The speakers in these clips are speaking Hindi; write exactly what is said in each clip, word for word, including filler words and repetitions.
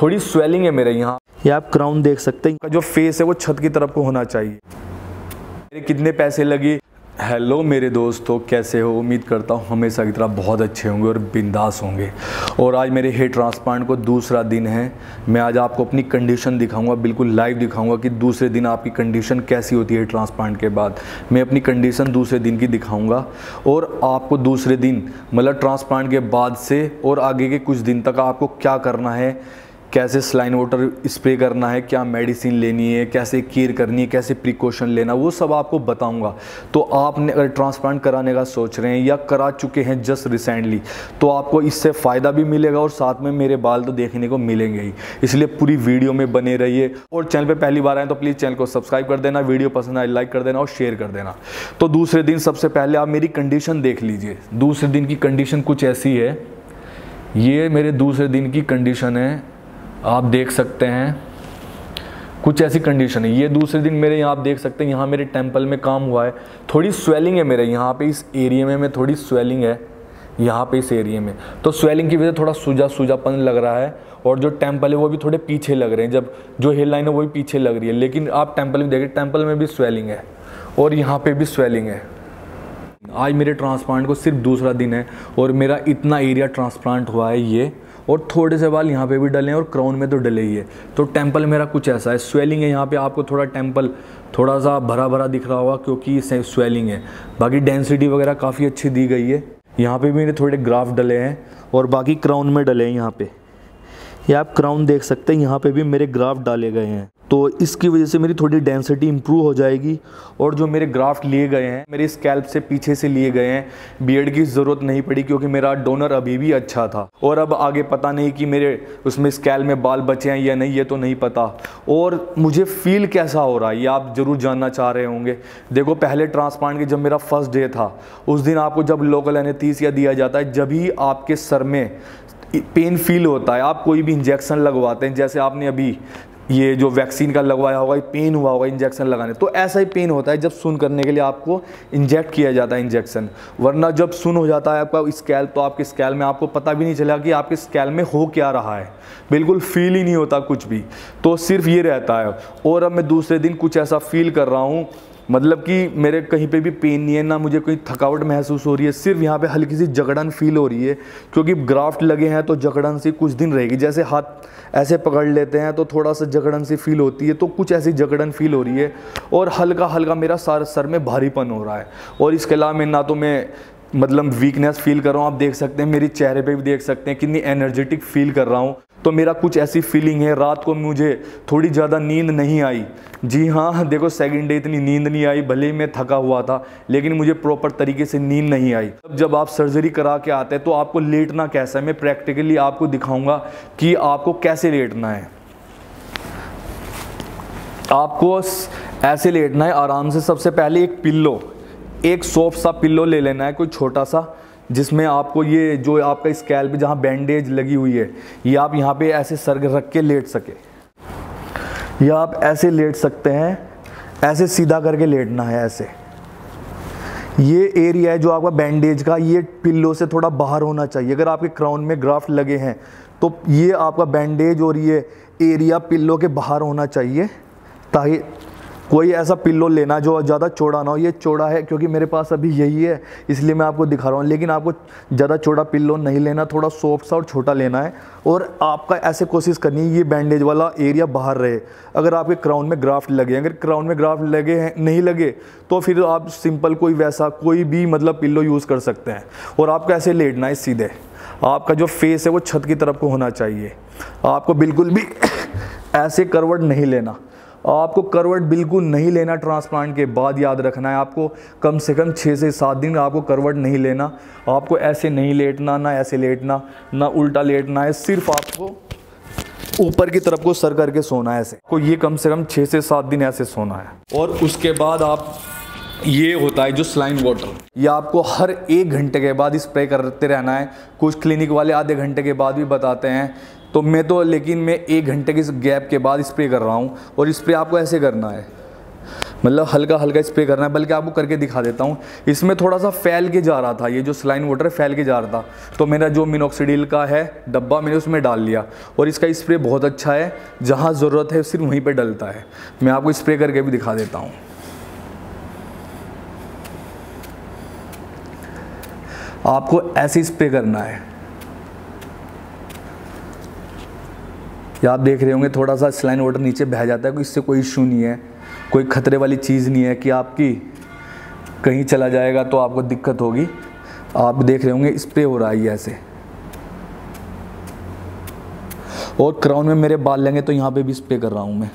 थोड़ी स्वेलिंग है मेरे यहाँ। ये आप क्राउन देख सकते हैं, जो फेस है वो छत की तरफ को होना चाहिए। मेरे कितने पैसे लगे। हेलो मेरे दोस्तों, कैसे हो? उम्मीद करता हूँ हमेशा की तरह बहुत अच्छे होंगे और बिंदास होंगे। और आज मेरे हेयर ट्रांसप्लांट को दूसरा दिन है। मैं आज आपको अपनी कंडीशन दिखाऊंगा, बिल्कुल लाइव दिखाऊंगा कि दूसरे दिन आपकी कंडीशन कैसी होती है। ट्रांसप्लांट के बाद मैं अपनी कंडीशन दूसरे दिन की दिखाऊंगा और आपको दूसरे दिन मतलब ट्रांसप्लांट के बाद से और आगे के कुछ दिन तक आपको क्या करना है, कैसे सलाइन वाटर स्प्रे करना है, क्या मेडिसिन लेनी है, कैसे केयर करनी है, कैसे प्रिकॉशन लेना, वो सब आपको बताऊंगा। तो आपने अगर ट्रांसप्लांट कराने का सोच रहे हैं या करा चुके हैं जस्ट रिसेंटली, तो आपको इससे फ़ायदा भी मिलेगा और साथ में मेरे बाल तो देखने को मिलेंगे ही। इसलिए पूरी वीडियो में बने रहिए। और चैनल पे पहली बार आए तो प्लीज़ चैनल को सब्सक्राइब कर देना, वीडियो पसंद आए लाइक कर देना और शेयर कर देना। तो दूसरे दिन सबसे पहले आप मेरी कंडीशन देख लीजिए। दूसरे दिन की कंडीशन कुछ ऐसी है। ये मेरे दूसरे दिन की कंडीशन है, आप देख सकते हैं कुछ ऐसी कंडीशन है। ये दूसरे दिन मेरे यहाँ आप देख सकते हैं, यहाँ मेरे टेम्पल में काम हुआ है। थोड़ी स्वेलिंग है मेरे यहाँ पे, इस एरिया में मैं थोड़ी स्वेलिंग है यहाँ पे इस एरिया में। तो स्वेलिंग की वजह से थोड़ा सूजा सूजापन लग रहा है और जो टेम्पल है वो भी थोड़े पीछे लग रहे हैं। जब जो हेयर लाइन है वो भी पीछे लग रही है, लेकिन आप टेम्पल में देखिए, टेम्पल में भी स्वेलिंग है और यहाँ पर भी स्वेलिंग है। आज मेरे ट्रांसप्लांट को सिर्फ दूसरा दिन है और मेरा इतना एरिया ट्रांसप्लांट हुआ है ये, और थोड़े से बाल यहाँ पे भी डले हैं और क्राउन में तो डले ही है। तो टेम्पल मेरा कुछ ऐसा है, स्वेलिंग है यहाँ पे। आपको थोड़ा टेम्पल थोड़ा सा भरा भरा दिख रहा होगा क्योंकि इससे स्वेलिंग है। बाकी डेंसिटी वगैरह काफ़ी अच्छी दी गई है। यहाँ पे भी मेरे थोड़े ग्राफ डले हैं और बाकी क्राउन में डले हैं। यहाँ पे ये आप क्राउन देख सकते हैं, यहाँ पे भी मेरे ग्राफ डाले गए हैं। तो इसकी वजह से मेरी थोड़ी डेंसिटी इंप्रूव हो जाएगी। और जो मेरे ग्राफ्ट लिए गए हैं मेरे स्कैल्प से पीछे से लिए गए हैं, बियर्ड की ज़रूरत नहीं पड़ी क्योंकि मेरा डोनर अभी भी अच्छा था। और अब आगे पता नहीं कि मेरे उसमें स्कैल्प में बाल बचे हैं या नहीं, ये तो नहीं पता। और मुझे फील कैसा हो रहा है ये आप ज़रूर जानना चाह रहे होंगे। देखो, पहले ट्रांसप्लांट के जब मेरा फर्स्ट डे था, उस दिन आपको जब लोकल एनेस्थीसिया दिया जाता है, जब ही आपके सर में पेन फील होता है। आप कोई भी इंजेक्शन लगवाते हैं, जैसे आपने अभी ये जो वैक्सीन का लगवाया होगा, पेन हुआ होगा इंजेक्शन लगाने, तो ऐसा ही पेन होता है जब सुन करने के लिए आपको इंजेक्ट किया जाता है इंजेक्शन। वरना जब सुन हो जाता है आपका स्कैल्प, तो आपके स्कैल्प में आपको पता भी नहीं चला कि आपके स्कैल्प में हो क्या रहा है, बिल्कुल फील ही नहीं होता कुछ भी। तो सिर्फ ये रहता है। और अब मैं दूसरे दिन कुछ ऐसा फील कर रहा हूँ, मतलब कि मेरे कहीं पे भी पेन नहीं है, ना मुझे कोई थकावट महसूस हो रही है। सिर्फ यहाँ पे हल्की सी जकड़न फील हो रही है क्योंकि ग्राफ्ट लगे हैं, तो जकड़न सी कुछ दिन रहेगी। जैसे हाथ ऐसे पकड़ लेते हैं तो थोड़ा सा जकड़न सी फील होती है, तो कुछ ऐसी जकड़न फील हो रही है। और हल्का हल्का मेरा सर सर में भारीपन हो रहा है। और इसके अलावा मैं ना तो मैं मतलब वीकनेस फील कर रहा हूँ, आप देख सकते हैं मेरे चेहरे पे भी देख सकते हैं कितनी एनर्जेटिक फील कर रहा हूँ। तो मेरा कुछ ऐसी फीलिंग है। रात को मुझे थोड़ी ज़्यादा नींद नहीं आई। जी हाँ, देखो सेकंड डे इतनी नींद नहीं आई, भले ही मैं थका हुआ था, लेकिन मुझे प्रॉपर तरीके से नींद नहीं आई। जब आप सर्जरी करा के आते हैं तो आपको लेटना कैसा है, मैं प्रैक्टिकली आपको दिखाऊंगा कि आपको कैसे लेटना है। आपको ऐसे लेटना है आराम से। सबसे पहले एक पिल्लो, एक सॉफ्ट सा पिल्लो ले लेना है, कोई छोटा सा, जिसमें आपको ये जो आपका स्कैल्प जहाँ बैंडेज लगी हुई है, ये आप यहाँ पे ऐसे सर रख के लेट सके, या आप ऐसे लेट सकते हैं, ऐसे सीधा करके लेटना है ऐसे। ये एरिया है जो आपका बैंडेज का, ये पिल्लो से थोड़ा बाहर होना चाहिए। अगर आपके क्राउन में ग्राफ्ट लगे हैं तो ये आपका बैंडेज और ये एरिया पिल्लो के बाहर होना चाहिए, ताकि कोई ऐसा पिल्लो लेना जो ज़्यादा चौड़ा ना हो। ये चौड़ा है क्योंकि मेरे पास अभी यही है, इसलिए मैं आपको दिखा रहा हूँ। लेकिन आपको ज़्यादा चौड़ा पिल्लो नहीं लेना, थोड़ा सॉफ्ट सा और छोटा लेना है। और आपका ऐसे कोशिश करनी है ये बैंडेज वाला एरिया बाहर रहे। अगर आपके क्राउन में ग्राफ्ट लगे, अगर क्राउन में ग्राफ्ट लगे हैं नहीं लगे, तो फिर आप सिंपल कोई वैसा कोई भी मतलब पिल्लो यूज़ कर सकते हैं। और आपको ऐसे लेटना है सीधे। आपका जो फेस है वो छत की तरफ को होना चाहिए। आपको बिल्कुल भी ऐसे करवट नहीं लेना, आपको करवट बिल्कुल नहीं लेना। ट्रांसप्लांट के बाद याद रखना है आपको, कम से कम छः से सात दिन आपको करवट नहीं लेना। आपको ऐसे नहीं लेटना, ना ऐसे लेटना, ना उल्टा लेटना है। सिर्फ आपको ऊपर की तरफ को सर करके सोना है ऐसे। को ये कम से कम छः से सात दिन ऐसे सोना है। और उसके बाद आप ये होता है जो सलाइन वाटर, ये आपको हर एक घंटे के बाद स्प्रे करते रहना है। कुछ क्लिनिक वाले आधे घंटे के बाद भी बताते हैं, तो मैं तो लेकिन मैं एक घंटे के गैप के बाद स्प्रे कर रहा हूँ। और स्प्रे आपको ऐसे करना है, मतलब हल्का हल्का स्प्रे करना है, बल्कि आपको करके दिखा देता हूँ। इसमें थोड़ा सा फैल के जा रहा था, ये जो सलाइन वाटर है फैल के जा रहा था, तो मेरा जो मिनोक्सिडिल का है डब्बा मैंने उसमें डाल लिया, और इसका स्प्रे बहुत अच्छा है, जहाँ ज़रूरत है सिर्फ वहीं पर डलता है। मैं आपको स्प्रे करके भी दिखा देता हूँ। आपको ऐसे स्प्रे करना है। या आप देख रहे होंगे थोड़ा सा सलाइन वाटर नीचे बह जाता है, इससे कोई इशू नहीं है, कोई खतरे वाली चीज़ नहीं है कि आपकी कहीं चला जाएगा तो आपको दिक्कत होगी। आप देख रहे होंगे स्प्रे हो रहा है ऐसे। और क्राउन में मेरे बाल लेंगे तो यहाँ पे भी स्प्रे कर रहा हूँ मैं।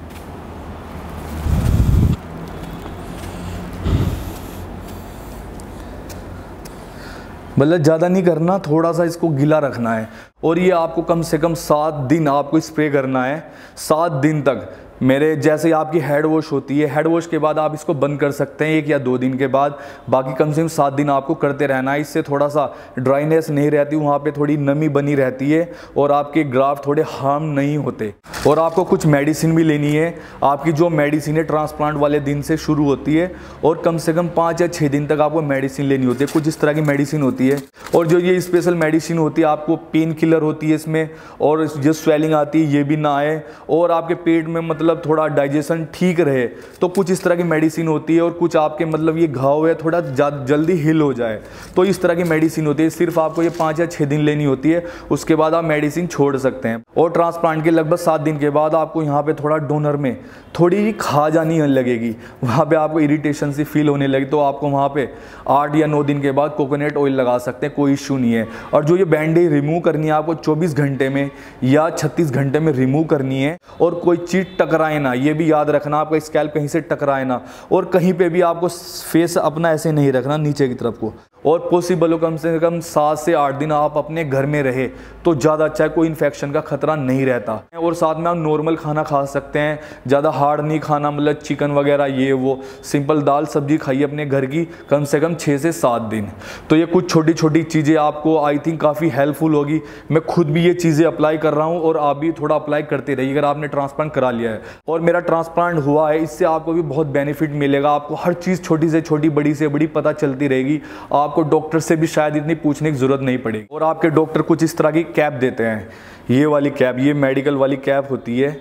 मतलब ज़्यादा नहीं करना, थोड़ा सा इसको गीला रखना है। और ये आपको कम से कम सात दिन आपको स्प्रे करना है, सात दिन तक। मेरे जैसे आपकी हेड वॉश होती है, हेड वॉश के बाद आप इसको बंद कर सकते हैं एक या दो दिन के बाद, बाकी कम से कम सात दिन आपको करते रहना है। इससे थोड़ा सा ड्राइनेस नहीं रहती, वहाँ पे थोड़ी नमी बनी रहती है और आपके ग्राफ्ट थोड़े हार्म नहीं होते। और आपको कुछ मेडिसिन भी लेनी है। आपकी जो मेडिसिन है ट्रांसप्लांट वाले दिन से शुरू होती है और कम से कम पाँच या छः दिन तक आपको मेडिसिन लेनी होती है। कुछ इस तरह की मेडिसिन होती है, और जो ये स्पेशल मेडिसिन होती है आपको पेन किलर होती है इसमें, और जो स्वेलिंग आती है ये भी ना आए, और आपके पेट में मतलब थोड़ा डाइजेशन ठीक रहे, तो कुछ इस तरह की मेडिसिन होती है। और कुछ आपके मतलब ये घाव है थोड़ा जल्दी हील हो जाए, तो इस तरह की मेडिसिन होती है। सिर्फ आपको ये पाँच या छः दिन लेनी होती है, उसके बाद आप मेडिसिन छोड़ सकते हैं। और ट्रांसप्लांट के लगभग सात दिन के बाद आपको यहाँ पे थोड़ा डोनर में थोड़ी खा जानी लगेगी, वहाँ पे आपको इरिटेशन सी फील होने लगी, तो आपको वहाँ पे आठ या नौ दिन के बाद कोकोनट ऑयल लगा सकते हैं, कोई इशू नहीं है। और जो ये बैंडेज रिमूव करनी है आपको चौबीस घंटे में या छत्तीस घंटे में रिमूव करनी है। और कोई चीज़ टकराए ना, ये भी याद रखना, आपका स्कैल्प कहीं से टकराए ना। और कहीं पे भी आपको फेस अपना ऐसे नहीं रखना नीचे की तरफ को। और पॉसिबल हो कम से कम सात से आठ दिन आप अपने घर में रहे तो ज़्यादा अच्छा है, कोई इन्फेक्शन का खतरा नहीं रहता। और साथ में आप नॉर्मल खाना खा सकते हैं, ज़्यादा हार्ड नहीं खाना, मतलब चिकन वगैरह ये वो, सिंपल दाल सब्जी खाइए अपने घर की कम से कम छः से सात दिन। तो ये कुछ छोटी छोटी चीज़ें आपको आई थिंक काफ़ी हेल्पफुल होगी। मैं खुद भी ये चीज़ें अप्लाई कर रहा हूँ और आप भी थोड़ा अप्लाई करते रहिए अगर आपने ट्रांसप्लांट करा लिया है। और मेरा ट्रांसप्लांट हुआ है, इससे आपको भी बहुत बेनिफिट मिलेगा। आपको हर चीज़ छोटी से छोटी बड़ी से बड़ी पता चलती रहेगी। आपको डॉक्टर से भी शायद इतनी पूछने की जरूरत नहीं पड़ेगी। और आपके डॉक्टर कुछ इस तरह की कैप देते हैं, ये वाली कैप, ये मेडिकल वाली कैप होती है।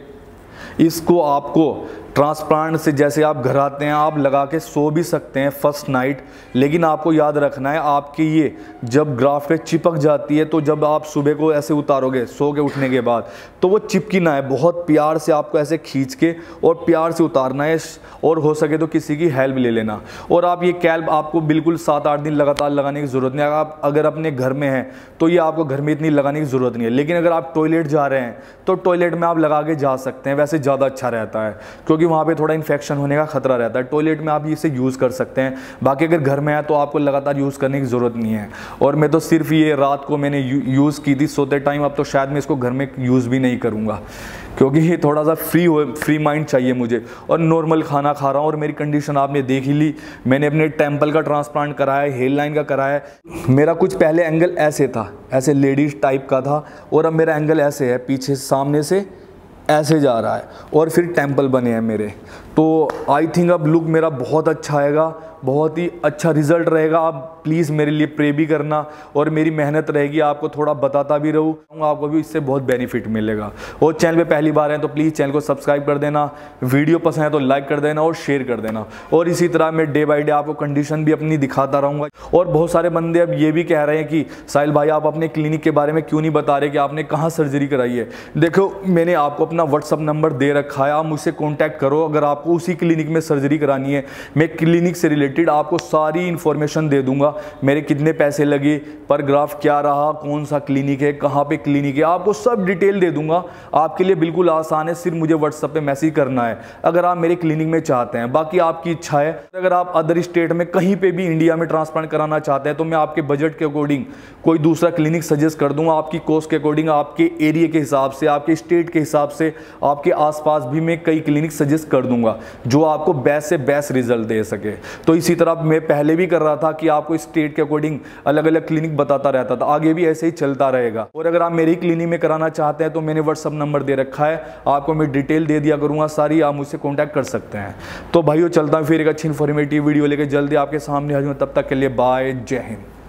इसको आपको ट्रांसप्लांट से जैसे आप घर आते हैं आप लगा के सो भी सकते हैं फर्स्ट नाइट, लेकिन आपको याद रखना है आपकी ये जब ग्राफ्ट पे चिपक जाती है, तो जब आप सुबह को ऐसे उतारोगे सो के उठने के बाद, तो वो चिपकी ना है, बहुत प्यार से आपको ऐसे खींच के और प्यार से उतारना है। और हो सके तो किसी की हेल्प ले लेना। और आप ये कैप आपको बिल्कुल सात आठ दिन लगातार लगाने की ज़रूरत नहीं है। आप अगर अपने घर में हैं तो ये आपको घर में इतनी लगाने की ज़रूरत नहीं है, लेकिन अगर आप टॉयलेट जा रहे हैं तो टॉयलेट में आप लगा के जा सकते हैं, वैसे ज़्यादा अच्छा रहता है क्योंकि वहाँ पे थोड़ा इन्फेक्शन होने का खतरा रहता है। टॉयलेट में आप इसे यूज़ कर सकते हैं, बाकी अगर घर में है तो आपको लगातार यूज़ करने की ज़रूरत नहीं है। और मैं तो सिर्फ ये रात को मैंने यूज़ की थी सोते टाइम, अब तो शायद मैं इसको घर में यूज़ भी नहीं करूँगा क्योंकि ये थोड़ा सा फ्री हो फ्री माइंड चाहिए मुझे। और नॉर्मल खाना खा रहा हूँ और मेरी कंडीशन आपने देख ही ली। मैंने अपने टेम्पल का ट्रांसप्लांट कराया है, हेयर लाइन का कराया है। मेरा कुछ पहले एंगल ऐसे था, ऐसे लेडीज टाइप का था, और अब मेरा एंगल ऐसे है, पीछे सामने से ऐसे जा रहा है, और फिर टेम्पल बने हैं मेरे। तो आई थिंक अब लुक मेरा बहुत अच्छा आएगा, बहुत ही अच्छा रिजल्ट रहेगा। आप प्लीज़ मेरे लिए प्रे भी करना, और मेरी मेहनत रहेगी, आपको थोड़ा बताता भी रहूँ, आपको भी इससे बहुत बेनिफिट मिलेगा। और चैनल पे पहली बार है तो प्लीज़ चैनल को सब्सक्राइब कर देना, वीडियो पसंद है तो लाइक कर देना और शेयर कर देना। और इसी तरह मैं डे बाई डे आपको कंडीशन भी अपनी दिखाता रहूँगा। और बहुत सारे बंदे अब ये भी कह रहे हैं कि साहिल भाई आप अपने क्लिनिक के बारे में क्यों नहीं बता रहे कि आपने कहाँ सर्जरी कराई है। देखो मैंने आपको अपना व्हाट्सअप नंबर दे रखा है, आप मुझसे कॉन्टैक्ट करो अगर आपको उसी क्लिनिक में सर्जरी करानी है। मैं क्लिनिक से रिलेटेड आपको सारी इन्फॉर्मेशन दे दूंगा, मेरे कितने पैसे लगे, पर ग्राफ क्या रहा, कौन सा क्लिनिक है, कहाँ पे क्लिनिक है, आपको सब डिटेल दे दूंगा। आपके लिए बिल्कुल आसान है, सिर्फ मुझे व्हाट्सएप पे मैसेज करना है अगर आप मेरे क्लिनिक में चाहते हैं। बाकी आपकी इच्छा है, अगर आप अदर स्टेट में कहीं पे भी इंडिया में ट्रांसप्लांट कराना चाहते हैं तो मैं आपके बजट के अकॉर्डिंग कोई दूसरा क्लिनिक सजेस्ट कर दूंगा। आपकी कॉस्ट के अकॉर्डिंग, आपके एरिया के हिसाब से, आपके स्टेट के हिसाब से, आपके आसपास भी मैं कई क्लिनिक सजेस्ट कर दूंगा। करूँगा जो आपको बेस्ट से बेस्ट रिजल्ट दे सके। तो इसी तरह मैं पहले भी कर रहा था कि आपको स्टेट के अकॉर्डिंग अलग अलग क्लिनिक बताता रहता था, आगे भी ऐसे ही चलता रहेगा। और अगर आप मेरी क्लिनिक में कराना चाहते हैं तो मैंने व्हाट्सअप नंबर दे रखा है, आपको मैं डिटेल दे दिया करूँगा सारी, आप मुझसे कॉन्टैक्ट कर सकते हैं। तो भाइयों चलता हूँ फिर एक अच्छी इन्फॉर्मेटिव वीडियो लेकर जल्दी आपके सामने आ जाऊँ, तब तक के लिए बाय, जय हिंद।